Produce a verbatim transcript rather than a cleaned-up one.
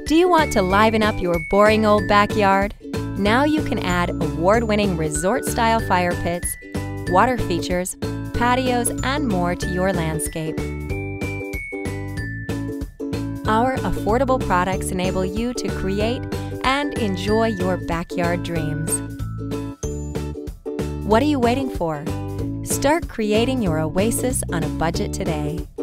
Do you want to liven up your boring old backyard? Now you can add award-winning resort-style fire pits, water features, patios, and more to your landscape. Our affordable products enable you to create and enjoy your backyard dreams. What are you waiting for? Start creating your oasis on a budget today.